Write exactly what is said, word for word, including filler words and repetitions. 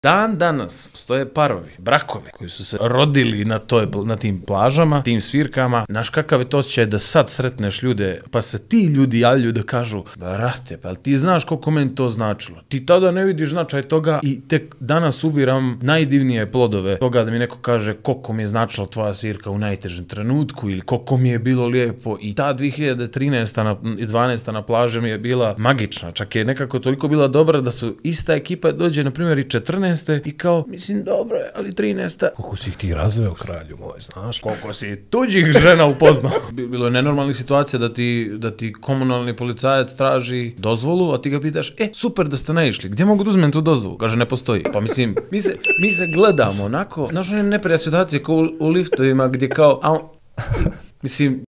Dan danas stoje parovi, brakovi koji su se rodili na, toj, na tim plažama, tim svirkama. Znaš kakav je to osjećaj da sad sretneš ljude, pa se ti ljudi javljaju da kažu, brate, pa ti znaš koliko meni to značilo. Ti tada ne vidiš značaj toga i tek danas ubiram najdivnije plodove toga da mi neko kaže koliko mi je značila tvoja svirka u najtežem trenutku ili koliko mi je bilo lijepo. I ta dvije hiljade trinaesta i dvanaesta na plaži mi je bila magična. Čak je nekako toliko bila dobra da su ista ekipa dođe, na primjer, i četrnaeste i kao, mislim, dobro je, ali trinaesta Koliko si ih ti razveo, kralju moj, znaš? Koliko si tuđih žena upoznao. Bilo je nenormalnih situacija da ti, da ti komunalni policajac traži dozvolu, a ti ga pitaš, e, super da ste naišli, gdje mogu da uzmem tu dozvolu? Kaže, ne postoji. Pa mislim, mi se, mi se gledamo onako, znaš, one neprijatne situacije kao u, u liftovima gdje kao, a, mislim,